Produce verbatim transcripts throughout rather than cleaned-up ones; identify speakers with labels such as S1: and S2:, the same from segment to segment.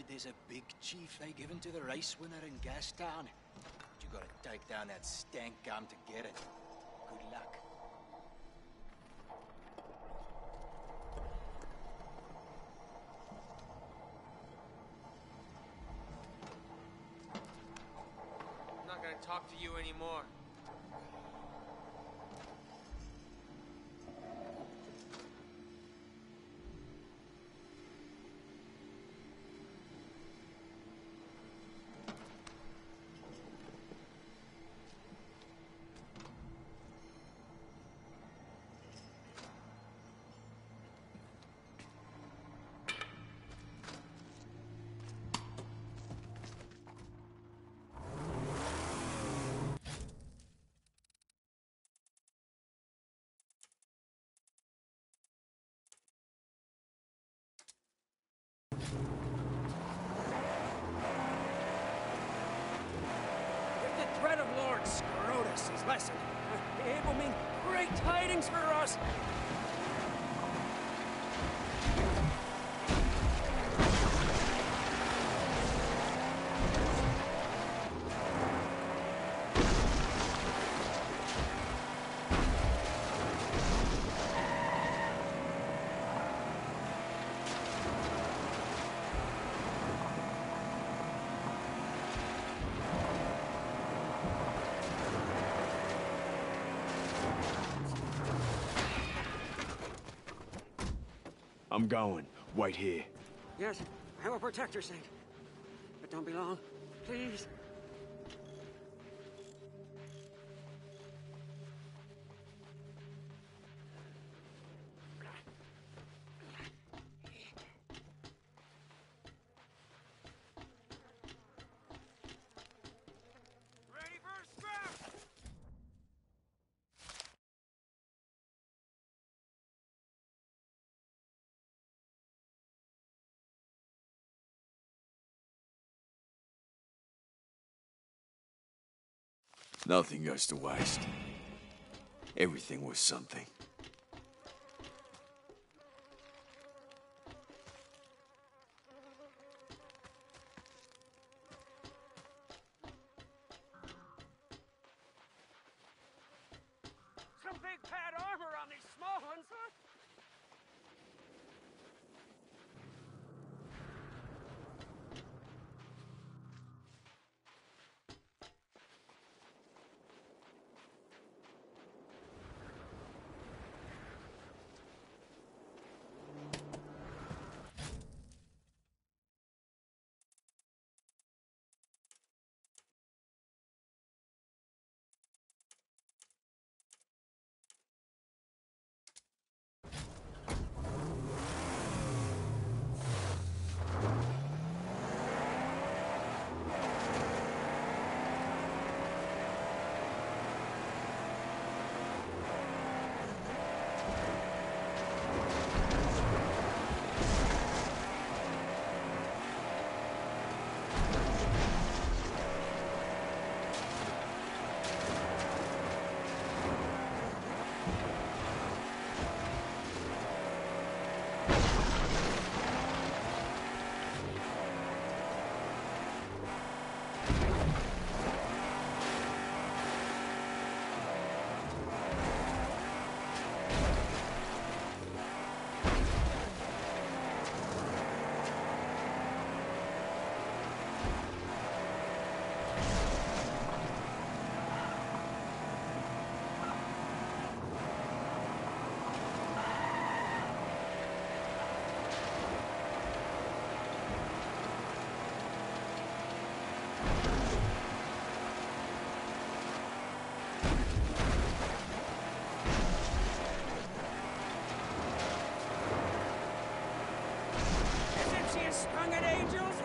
S1: there's a big chief they given to the race winner in Gastown. But you gotta take down that stank gum to get it. Good luck.
S2: I'm not gonna talk to you anymore.
S3: His lesson. It will mean great tidings for us.
S4: I'm going. Wait here.
S3: Yes, I will protect your sake. But don't be long, please.
S2: Ready for a scrap!
S4: Nothing goes to waste. Everything was something.
S3: Some big pad armor on these small ones, huh? Sprung at angels.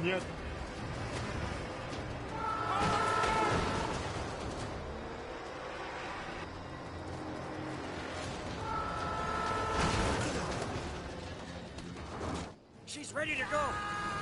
S5: нет.
S3: She's ready to go.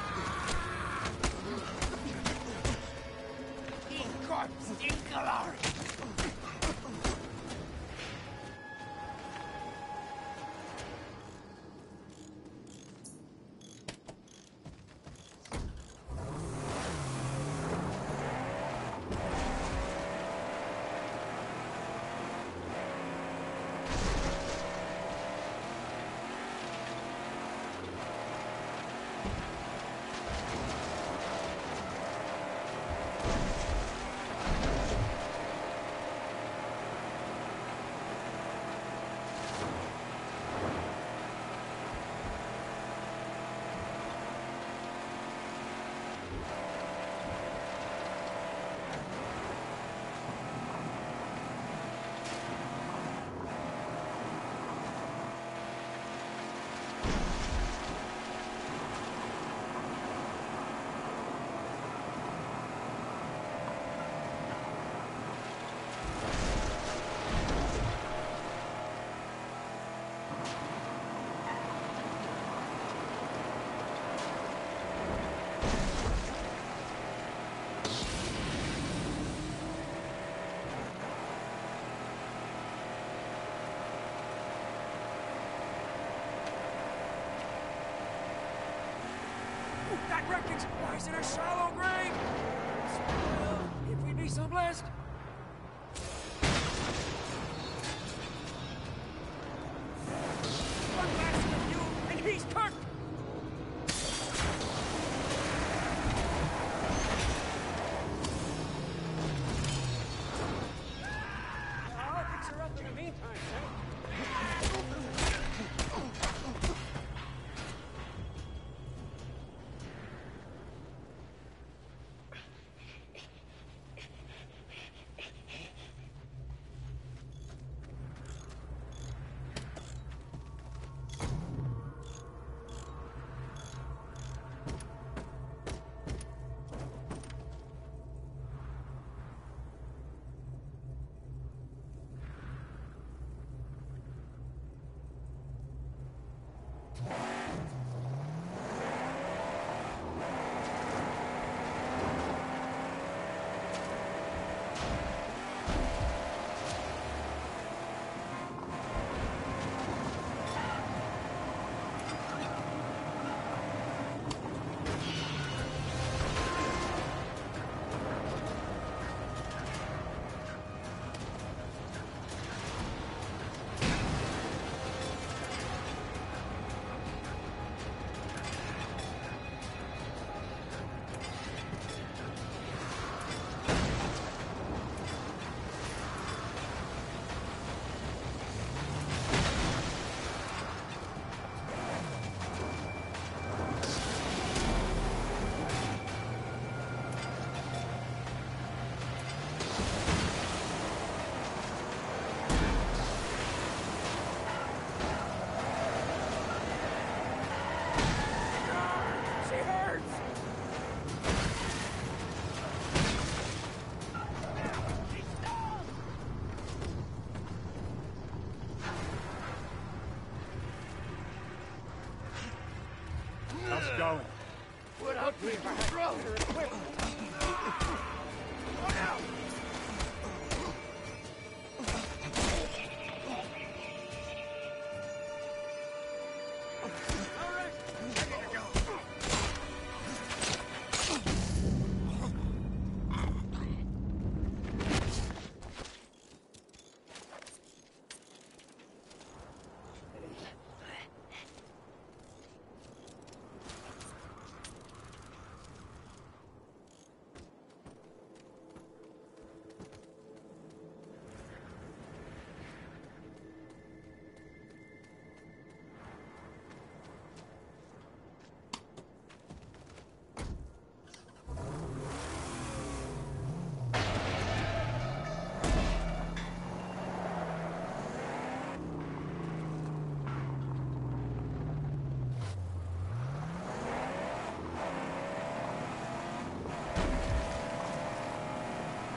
S3: That wreckage lies in a shallow grave! Well, if we be so blessed. One last with you, and he's cooked! I'll fix her up in the meantime, Sam.
S5: Going.
S3: What up, we control her equipment. Look out! All right, ready to go.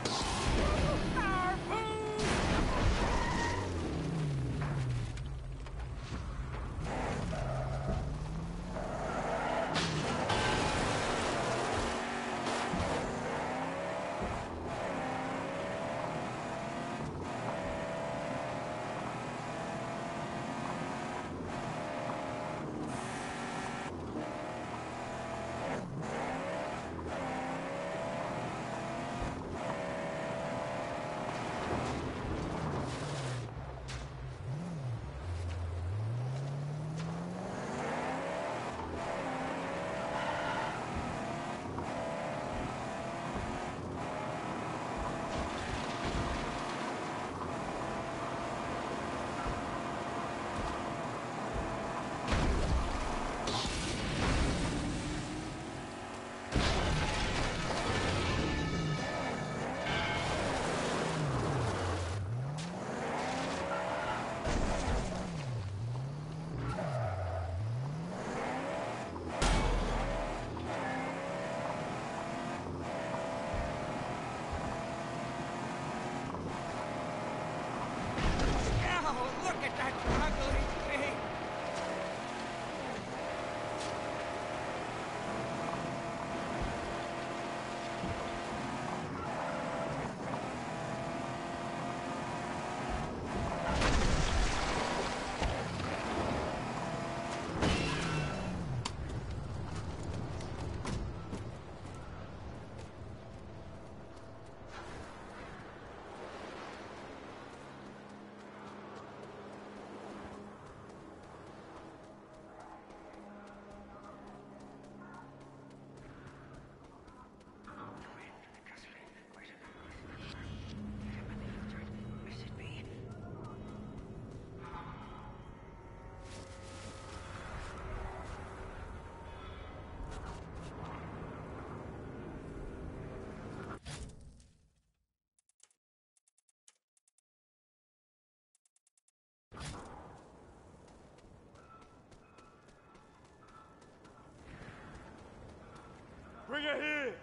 S5: Bring her here!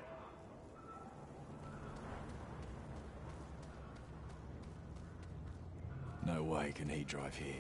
S4: No way can he drive here.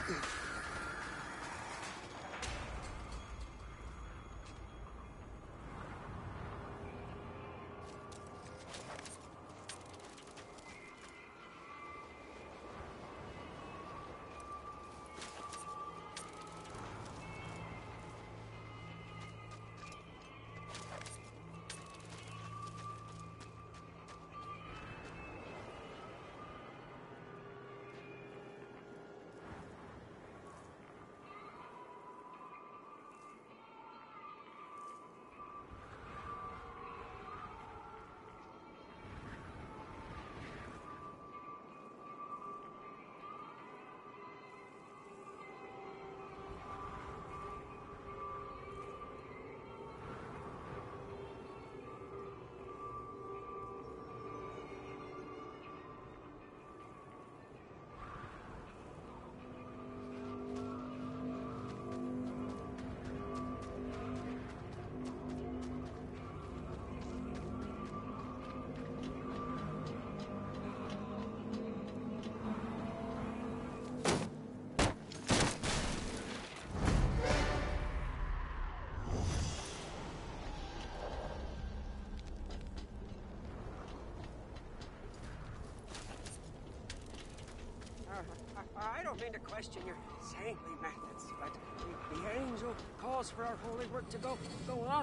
S3: I don't mean to question your saintly methods, but the, the angel calls for our holy work to go go on.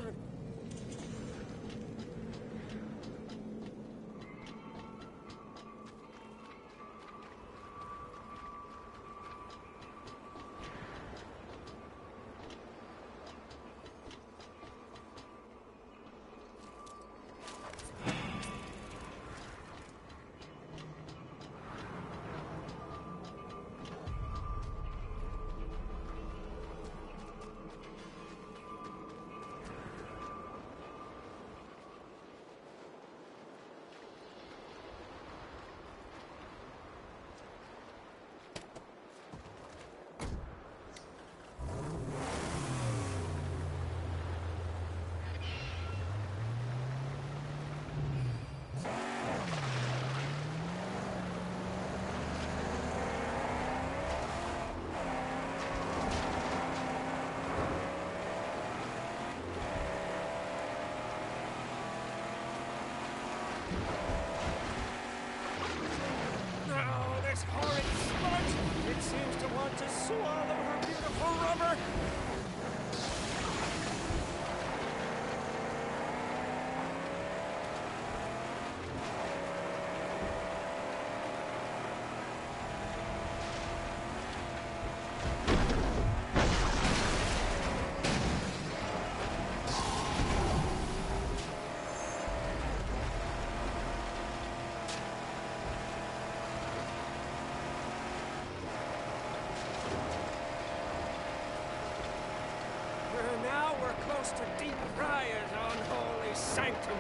S3: To deep friars on holy sanctum.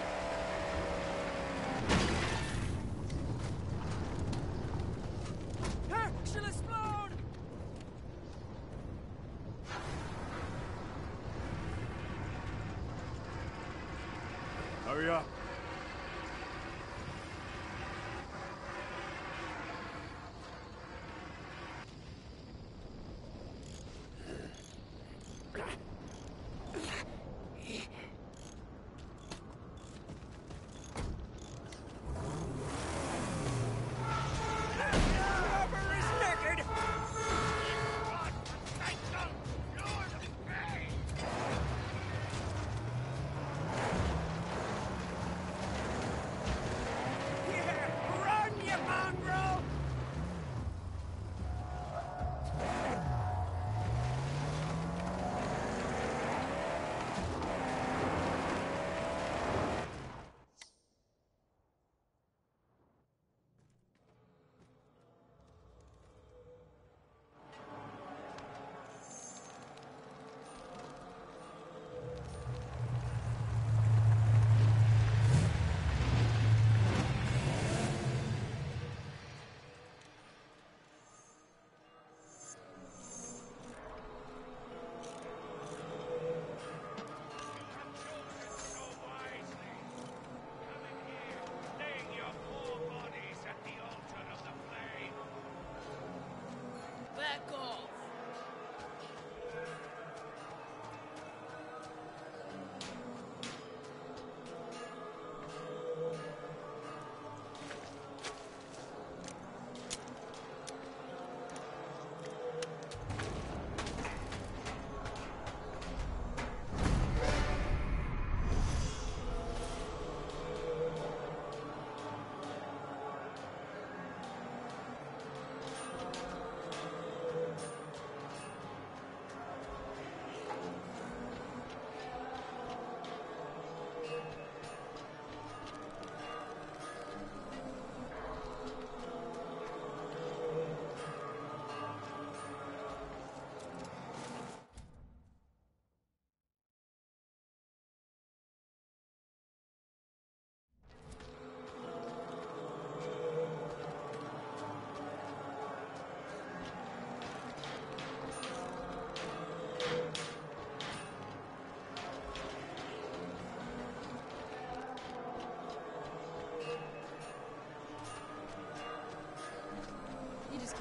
S3: Ah, she'll explode!
S5: Hurry up.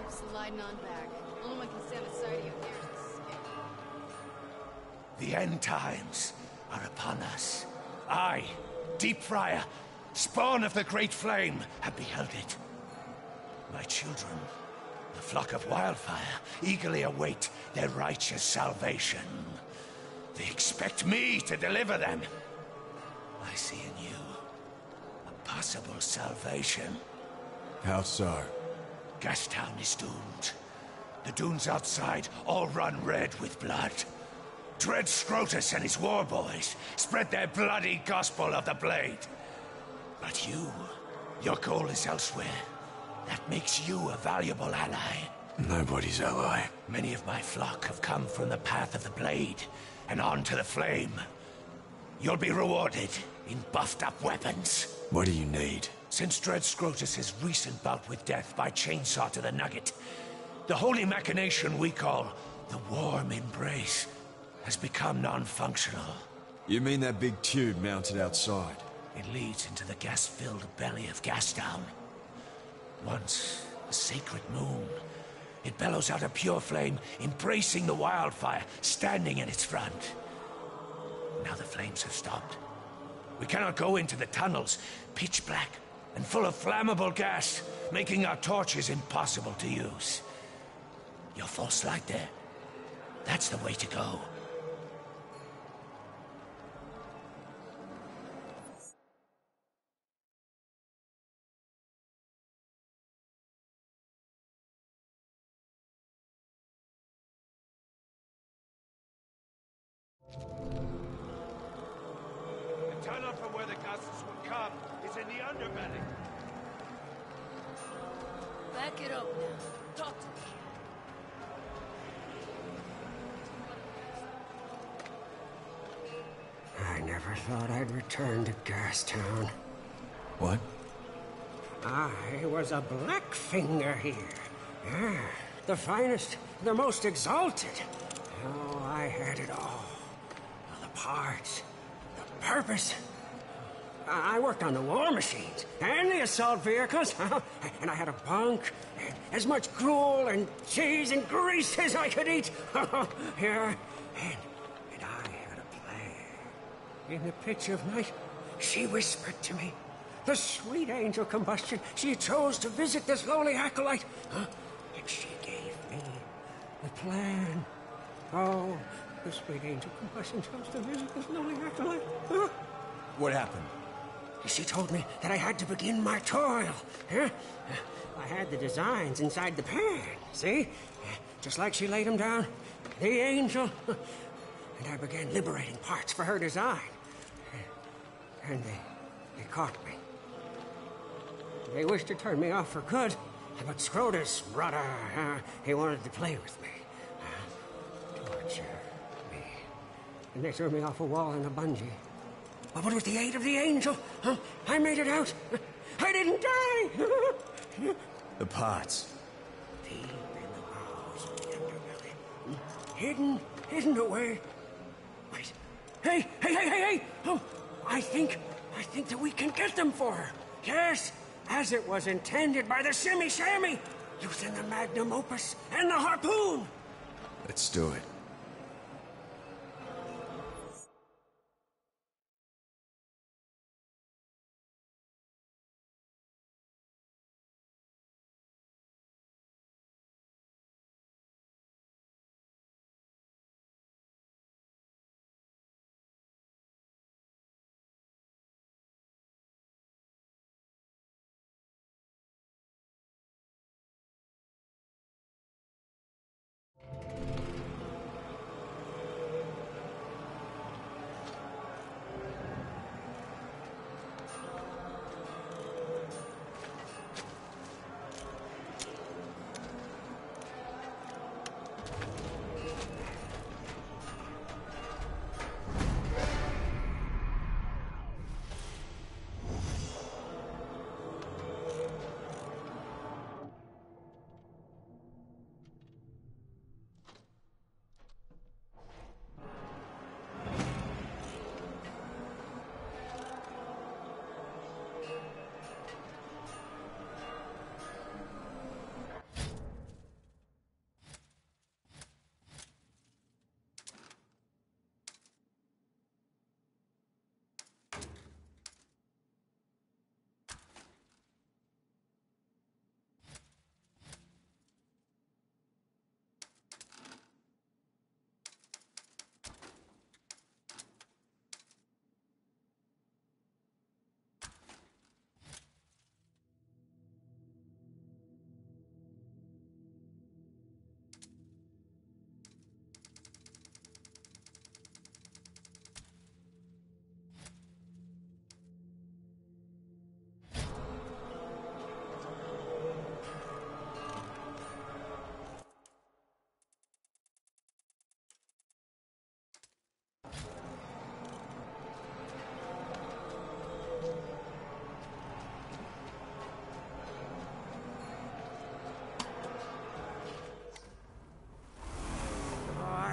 S6: Sliding on back. Only one can stand the sight of you here is the skin.
S7: The end times are upon us. I, Deep Friar, spawn of the Great Flame, have beheld it. My children, the flock of Wildfire, eagerly await their righteous salvation. They expect me to deliver them. I see in you a possible salvation.
S4: How so?
S7: Gastown is doomed. The dunes outside all run red with blood. Dread Scrotus and his war boys spread their bloody gospel of the blade. But you, your goal is elsewhere. That makes you a valuable ally.
S4: Nobody's ally.
S7: Many of my flock have come from the path of the blade and on to the flame. You'll be rewarded in buffed-up weapons.
S4: What do you need?
S7: Since Dread Scrotus' recent bout with death by chainsaw to the nugget, the holy machination we call the Warm Embrace has become non-functional.
S4: You mean that big tube mounted outside?
S7: It leads into the gas-filled belly of Gastown. Once a sacred moon, it bellows out a pure flame, embracing the wildfire, standing in its front. Now the flames have stopped. We cannot go into the tunnels, pitch black and full of flammable gas, making our torches impossible to use. Your false light there, that's the way to go. The tunnel from where the gases would come is in the underbelly.
S6: Back it up now. Talk to me.
S3: I never thought I'd return to Gastown.
S4: What?
S3: I was a Blackfinger here. Yeah, the finest, the most exalted. Oh, I had it all. The parts, the purpose. I I worked on the war machines and the assault vehicles, and I had a bunk, and as much gruel and cheese and grease as I could eat. Yeah, and, and I had a plan. In the pitch of night, she whispered to me. The sweet angel Combustion, she chose to visit this lowly acolyte, huh? And she gave me the plan. Oh, the sweet angel Combustion chose to visit this lowly acolyte. Huh?
S4: What happened?
S3: She told me that I had to begin my toil. Huh? I had the designs inside the pan, see? Just like she laid them down, the angel. And I began liberating parts for her design. And they, they caught me. They wished to turn me off for good, but Scrotus, brother, uh, he wanted to play with me. Uh, torture me. And they threw me off a wall in a bungee. But with the aid of the angel, uh, I made it out. I didn't die!
S4: The parts.
S3: Deep in the bowels of the underbelly. Hidden, hidden away. Wait. Hey, hey, hey, hey, hey! Oh, I think, I think that we can get them for her. Yes, as it was intended by the Shimmy Shammy, using the magnum opus and the harpoon.
S4: Let's do it.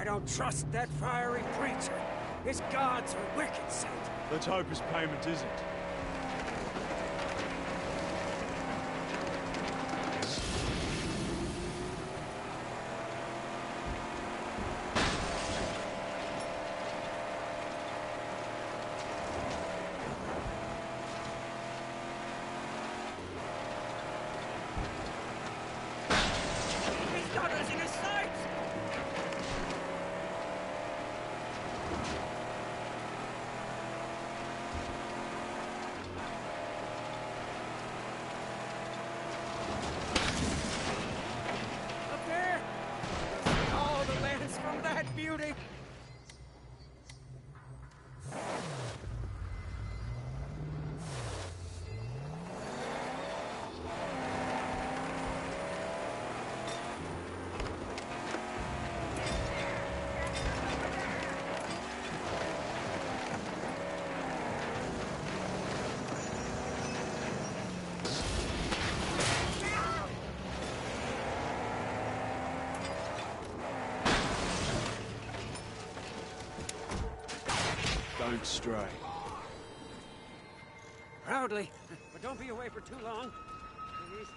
S3: don't trust that fiery preacher. His gods are wicked, Saint.
S5: Let's hope his payment isn't.
S3: He's got us in his sights! Up there! All the lands from that beauty!
S5: Don't stray.
S3: Proudly, but don't be away for too long. Please.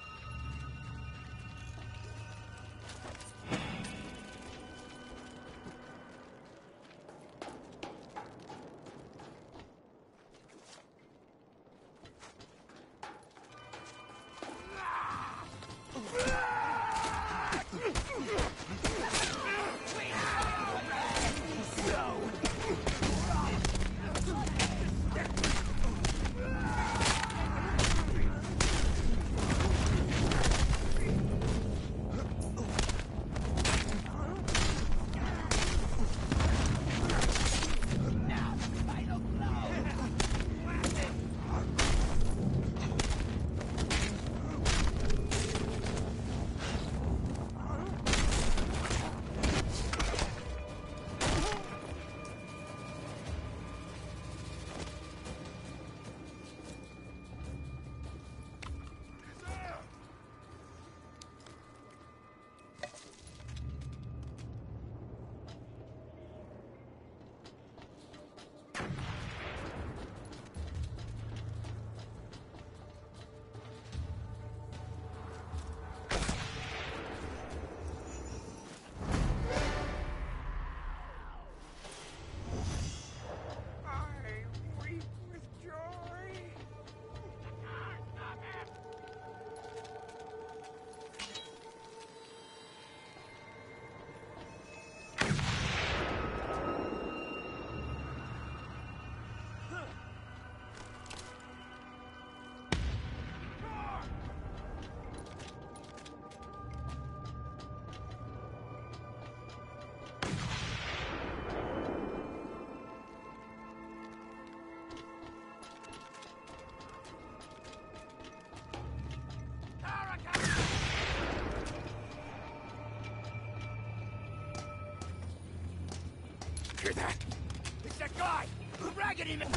S7: Hear that?
S2: It's that guy! Who ragged him!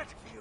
S2: Got you!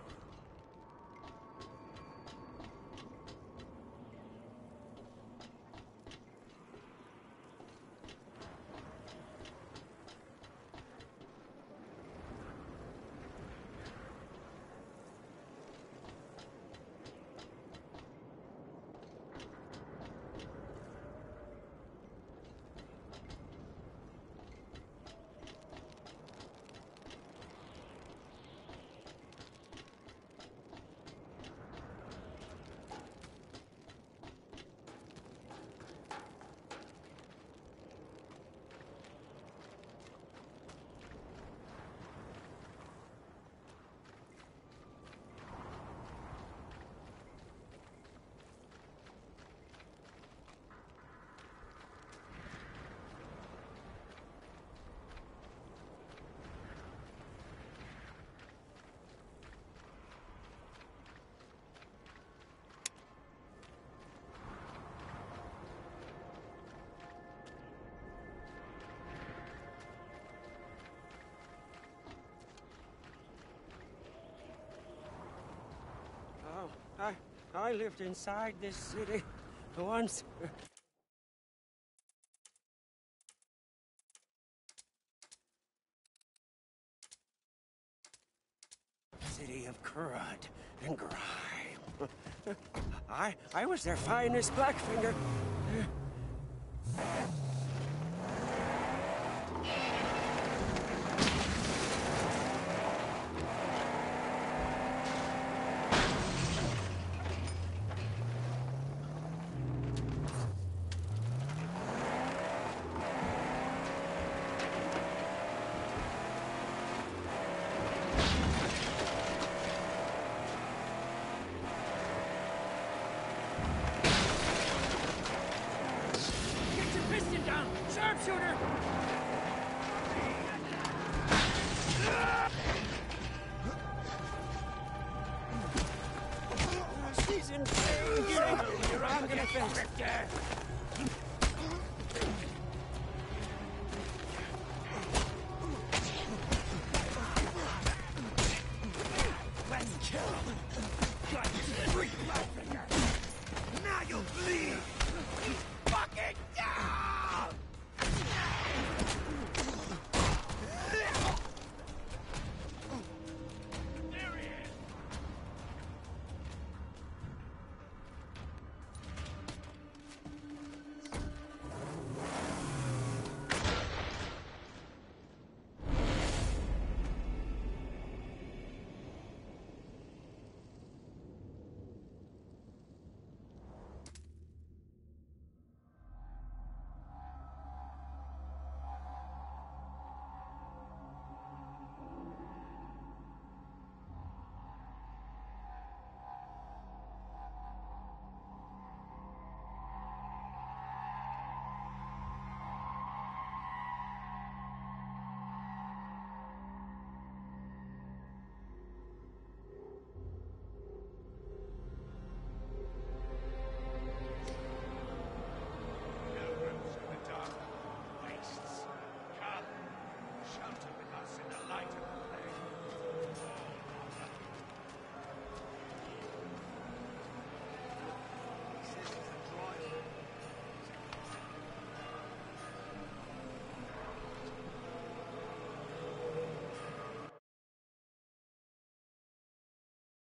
S3: Oh, I, I lived inside this city once. City of crud and grime. I, I was their finest Blackfinger.
S2: Sharpshooter!
S3: She's in pain. You're I'm gonna fix.
S2: Let's kill him! Got free Blackfinger! Now you'll bleed!